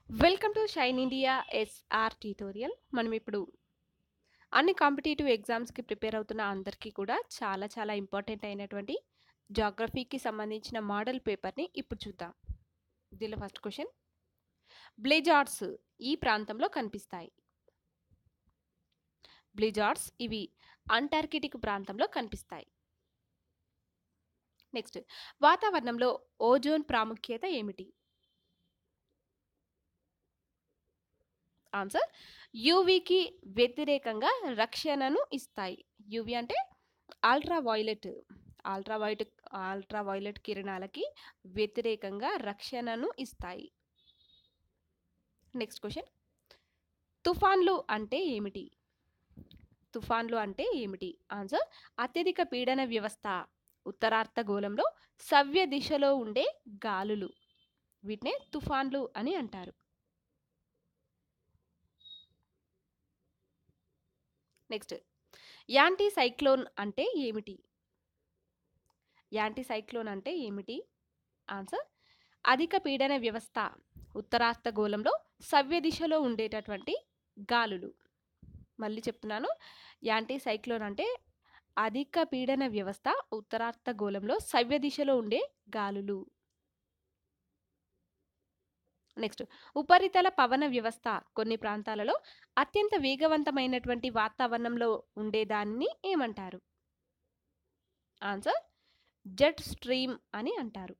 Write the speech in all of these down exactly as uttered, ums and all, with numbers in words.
Welcome to Shine India SR tutorial. మనం ఇప్పుడు అన్ని కాంపిటేటివ్ ఎగ్జామ్స్కి ప్రిపేర్ అవుతున్న అందరికీ కూడా చాలా చాలా ఇంపార్టెంట్ అయినటువంటి జాగ్రఫీకి సంబంధించిన మోడల్ పేపర్ని ఇప్పుడు చూద్దాం. దీనిలో ఫస్ట్ క్వశ్చన్, బ్లిజార్డ్స్ ఈ ప్రాంతంలో కనిపిస్తాయి. బ్లిజార్డ్స్ ఇవి అంటార్కిటిక్ ప్రాంతంలో కనిపిస్తాయి. నెక్స్ట్, వాతావరణంలో ఓజోన్ ప్రాముఖ్యత ఏమిటి? ఆన్సర్, యూవీకి వ్యతిరేకంగా రక్షణను ఇస్తాయి. యూవీ అంటే ultra violet ultra violet ultra violet కిరణాలకి వ్యతిరేకంగా రక్షణను ఇస్తాయి. నెక్స్ట్ క్వశ్చన్, తుఫాన్లు అంటే ఏమిటి? తుఫాన్లు అంటే ఏమిటి? ఆన్సర్, అత్యధిక పీడన వ్యవస్థ ఉత్తరార్ధగోళంలో సవ్య దిశలో ఉండే గాలులు, వీటినే తుఫాన్లు అని అంటారు. నెక్స్ట్, యాంటీ సైక్లోన్ అంటే ఏమిటి? యాంటీ సైక్లోన్ అంటే ఏమిటి? ఆన్సర్, అధిక పీడన వ్యవస్థ ఉత్తరార్ధగోళంలో సవ్య దిశలో ఉండేటటువంటి గాలులు. మళ్ళీ చెప్తున్నాను, యాంటీ సైక్లోన్ అంటే అధిక పీడన వ్యవస్థ ఉత్తరార్ధగోళంలో సవ్య దిశలో ఉండే గాలులు. నెక్స్ట్, ఉపరితల పవన వ్యవస్థ కొన్ని ప్రాంతాలలో అత్యంత వేగవంతమైనటువంటి వాతావరణంలో ఉండేదాన్ని ఏమంటారు? ఆన్సర్, జెట్ స్ట్రీమ్ అని అంటారు.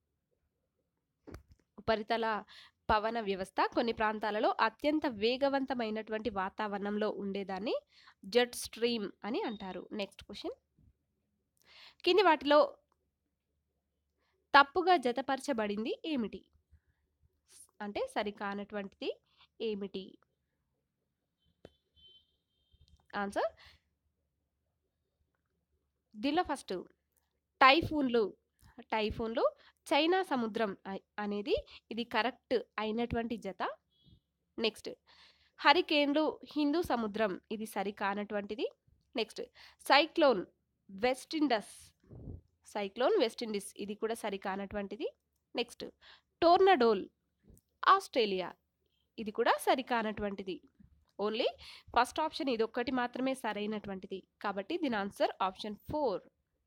ఉపరితల పవన వ్యవస్థ కొన్ని ప్రాంతాలలో అత్యంత వేగవంతమైనటువంటి వాతావరణంలో ఉండేదాన్ని జెట్ స్ట్రీమ్ అని అంటారు. నెక్స్ట్ క్వశ్చన్, కింది వాటిలో తప్పుగా జతపరచబడింది ఏమిటి? అంటే సరికానటువంటిది ఏమిటి? ఆన్సర్, దీనిలో ఫస్ట్ టైఫూన్లు టైఫూన్లు చైనా సముద్రం అ- అనేది ఇది కరెక్ట్ అయినటువంటి జత. నెక్స్ట్, హరికేన్లు హిందూ సముద్రం, ఇది సరికానటువంటిది. Next, cyclone West Indus cyclone West Indies, ఇది కూడా సరికానటువంటిది. నెక్స్ట్, టోర్నడోల్ ఆస్ట్రేలియా, ఇది కూడా సరికానటువంటిది. ఓన్లీ ఫస్ట్ ఆప్షన్ ఇది ఒక్కటి మాత్రమే సరైనటువంటిది, కాబట్టి దీని ఆన్సర్ ఆప్షన్ ఫోర్.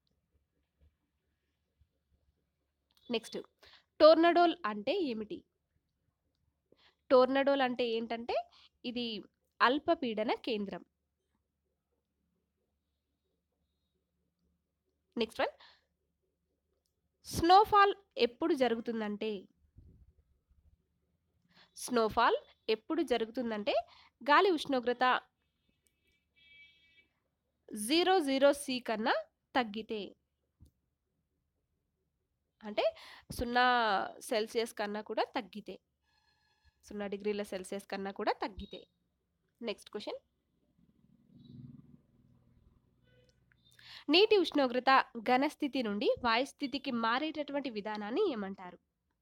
నెక్స్ట్, టోర్నడోల్ అంటే ఏమిటి? టోర్నడోల్ అంటే ఏంటంటే ఇది అల్పపీడన కేంద్రం. నెక్స్ట్ వన్, స్నోఫాల్ ఎప్పుడు జరుగుతుందంటే స్నోఫాల్ ఎప్పుడు జరుగుతుందంటే గాలి ఉష్ణోగ్రత జీరో జీరో సి కన్నా తగ్గితే, అంటే సున్నా సెల్సియస్ కన్నా కూడా తగ్గితే సున్నా డిగ్రీల సెల్సియస్ కన్నా కూడా తగ్గితే. నెక్స్ట్ క్వశ్చన్, నీటి ఉష్ణోగ్రత ఘనస్థితి నుండి వాయుస్థితికి మారేటటువంటి విధానాన్ని ఏమంటారు?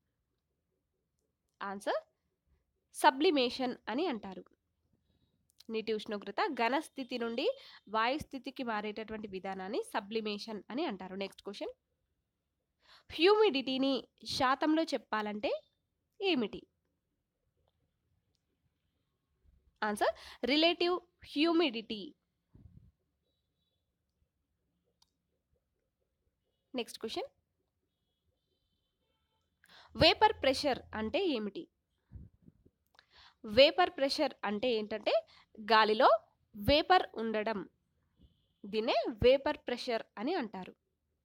ఆన్సర్, సబ్లిమేషన్ అని అంటారు. నీటి ఉష్ణోగ్రత ఘనస్థితి నుండి వాయుస్థితికి మారేటటువంటి విధానాన్ని సబ్లిమేషన్ అని అంటారు. నెక్స్ట్ క్వశ్చన్, హ్యూమిడిటీని శాతంలో చెప్పాలంటే ఏమిటి? Answer, relative humidity. Next question, vapour pressure అంటే ఏమిటి? వేపర్ ప్రెషర్ అంటే ఏంటంటే గాలిలో వేపర్ ఉండడం, దీన్నే వేపర్ ప్రెషర్ అని అంటారు.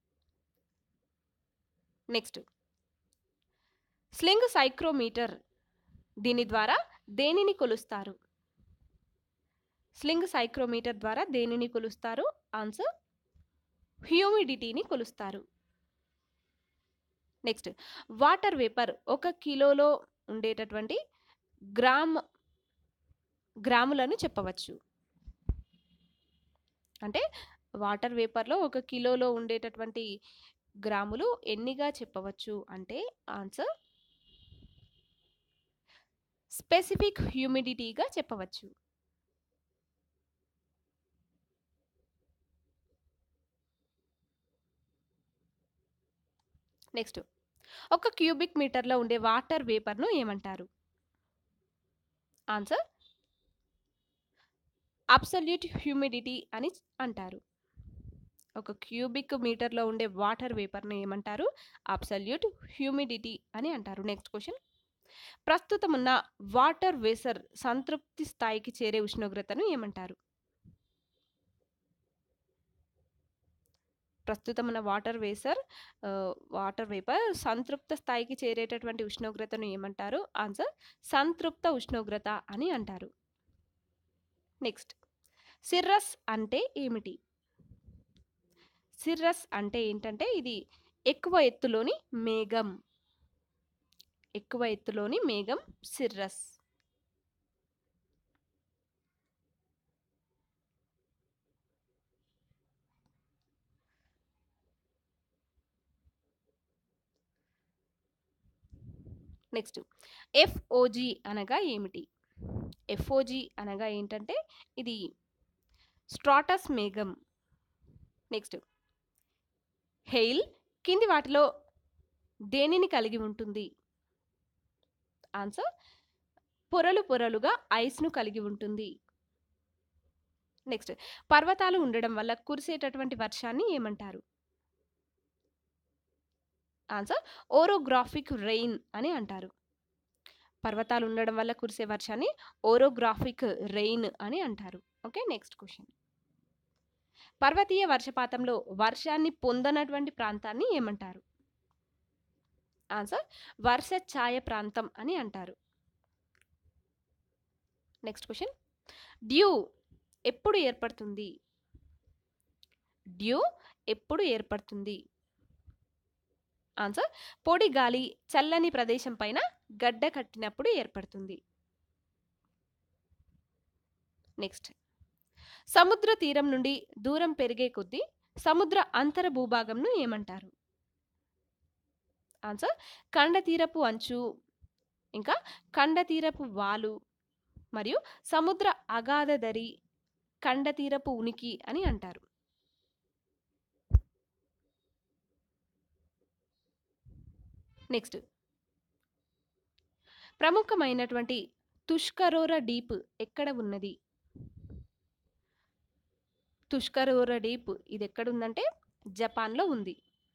నెక్స్ట్, స్లింగ్ సైక్రోమీటర్, దీని ద్వారా దేనిని కొలుస్తారు? స్లింగ్ సైక్రోమీటర్ ద్వారా దేనిని కొలుస్తారు? ఆన్సర్, హ్యూమిడిటీని కొలుస్తారు. నెక్స్ట్, వాటర్ వేపర్ ఒక కిలోలో ఉండేటటువంటి గ్రామ్ గ్రాములను చెప్పవచ్చు. అంటే వాటర్ వేపర్లో ఒక కిలోలో ఉండేటటువంటి గ్రాములు ఎన్నిగా చెప్పవచ్చు అంటే ఆన్సర్, స్పెసిఫిక్ హ్యూమిడిటీగా చెప్పవచ్చు. నెక్స్ట్, ఒక క్యూబిక్ మీటర్లో ఉండే వాటర్ వేపర్ను ఏమంటారు? ఆన్సర్ అబ్సల్యూట్ హ్యూమిడిటీ అని అంటారు. ఒక క్యూబిక్ మీటర్‌లో ఉండే వాటర్ వేపర్‌ని ఏమంటారు? అబ్సల్యూట్ హ్యూమిడిటీ అని అంటారు. Next question. ప్రస్తుతం ఉన్న వాటర్ వేపర్ సంతృప్తి స్థాయికి చేరే ఉష్ణోగ్రతను ఏమంటారు? ప్రస్తుతం ఉన్న water vapour ah, water vapour సంతృప్త స్థాయికి చేరేటటువంటి ఉష్ణోగ్రతను ఏమంటారు? ఆన్సర్ సంతృప్త ఉష్ణోగ్రత అని అంటారు. నెక్స్ట్. సిర్రస్ అంటే ఏమిటి? సిర్రస్ అంటే ఏంటంటే ఇది ఎక్కువ ఎత్తులోని మేఘం. ఎక్కువ ఎత్తులోని మేఘం సిర్రస్. నెక్స్ట్. ఎఫ్ఓజి అనగా ఏమిటి? ఎఫ్ఓజి అనగా ఏంటంటే ఇది స్ట్రాటస్ మేఘం. నెక్స్ట్. హెయిల్ కింది వాటిలో దేనిని కలిగి ఉంటుంది? ఆన్సర్ పొరలు పొరలుగా ఐస్‌ను కలిగి ఉంటుంది. నెక్స్ట్. పర్వతాలు ఉండడం వల్ల కురిసేటటువంటి వర్షాన్ని ఏమంటారు? ఆన్సర్ ఓరోగ్రాఫిక్ రెయిన్ అని అంటారు. పర్వతాలు ఉండడం వల్ల కురిసే వర్షాన్ని ఓరోగ్రాఫిక్ రెయిన్ అని అంటారు. ఓకే. Next question. పర్వతీయ వర్షపాతంలో వర్షాన్ని పొందనటువంటి ప్రాంతాన్ని ఏమంటారు? ఆన్సర్ వర్ష ఛాయ ప్రాంతం అని అంటారు. Next question. డ్యూ ఎప్పుడు ఏర్పడుతుంది? డ్యూ ఎప్పుడు ఏర్పడుతుంది? ఆన్సర్ పొడి గాలి చల్లని ప్రదేశం పైన గడ్డ కట్టినప్పుడు ఏర్పడుతుంది. నెక్స్ట్. సముద్ర తీరం నుండి దూరం పెరిగే కొద్దీ సముద్ర అంతర భూభాగంను ఏమంటారు? ఆన్సర్ ఖండతీరపు అంచు, ఇంకా ఖండతీరపు వాలు మరియు సముద్ర అగాధ దరి, ఖండతీరపు ఉనికి అని అంటారు. నెక్స్ట్. ప్రముఖమైనటువంటి తుష్కరోర డీప్ ఎక్కడ ఉన్నది? తుష్కరోర డీప్ ఇది ఎక్కడుందంటే జపాన్‌లో ఉంది.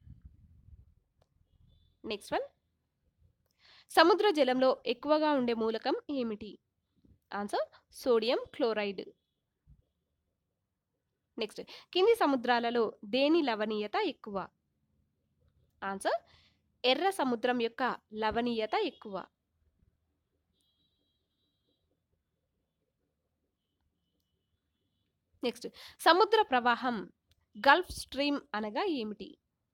Next one. సముద్ర జలంలో ఎక్కువగా ఉండే మూలకం ఏమిటి? Answer sodium chloride. నెక్స్ట్. కింది సముద్రాలలో దేని లవణీయత ఎక్కువ? ఆన్సర్ ఎర్ర సముద్రం యొక్క లవణీయత ఎక్కువ. నెక్స్ట్. సముద్ర ప్రవాహం గల్ఫ్ స్ట్రీమ్ అనగా ఏమిటి?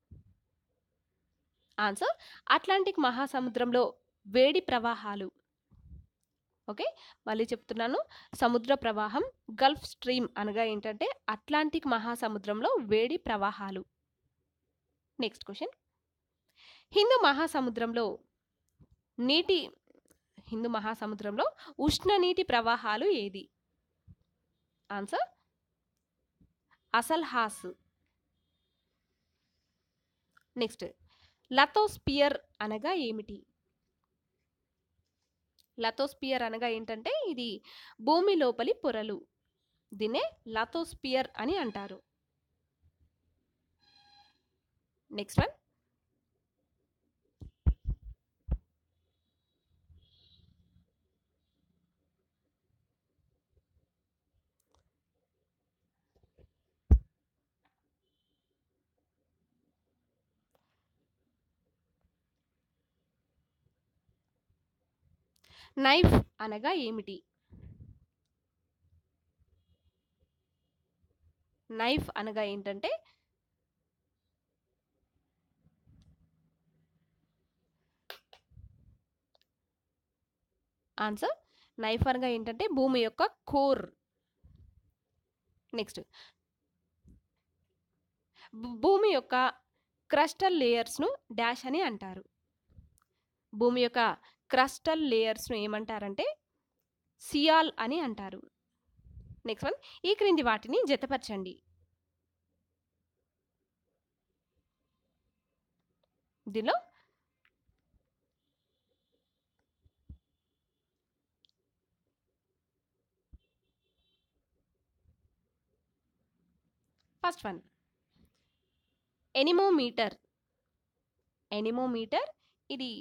ఆన్సర్ అట్లాంటిక్ మహాసముద్రంలో వేడి ప్రవాహాలు. ఓకే. మళ్ళీ చెప్తున్నాను. సముద్ర ప్రవాహం గల్ఫ్ స్ట్రీమ్ అనగా ఏంటంటే అట్లాంటిక్ మహాసముద్రంలో వేడి ప్రవాహాలు. Next question. హిందూ మహాసముద్రంలో నీటి హిందూ మహాసముద్రంలో ఉష్ణ నీటి ప్రవాహాలు ఏది? ఆన్సర్ అసల్హాస్. నెక్స్ట్. లతోస్పియర్ అనగా ఏమిటి? లతోస్పియర్ అనగా ఏంటంటే ఇది భూమి లోపలి పొరలు. దీన్నే లతోస్పియర్ అని అంటారు. Next one. నైఫ్ అనగా ఏమిటి? నైఫ్ అనగా ఏంటంటే ఆన్సర్ నైఫ్ అనగా ఏంటంటే భూమి యొక్క కోర్. నెక్స్ట్. భూమి యొక్క క్రస్టల్ లేయర్స్‌ను డాష్ అని అంటారు. భూమి యొక్క క్రస్టల్ లేయర్స్‌ను ఏమంటారంటే సియాల్ అని అంటారు. Next one. ఈ క్రింది వాటిని జతపరచండి. దీనిలో ఫస్ట్ వన్ ఎనిమోమీటర్. ఎనిమోమీటర్ ఇది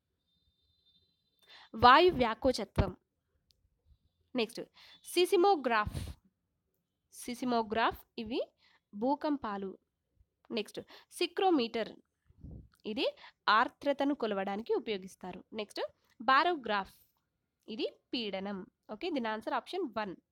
వాయు వ్యాకోచత్వం. నెక్స్ట్ సిసిమోగ్రాఫ్. సిసిమోగ్రాఫ్ ఇవి భూకంపాలు. నెక్స్ట్ సిక్రోమీటర్ ఇది ఆర్ద్రతను కొలవడానికి ఉపయోగిస్తారు. నెక్స్ట్ బారోగ్రాఫ్ ఇది పీడనం. ఓకే, దీని ఆన్సర్ ఆప్షన్ వన్.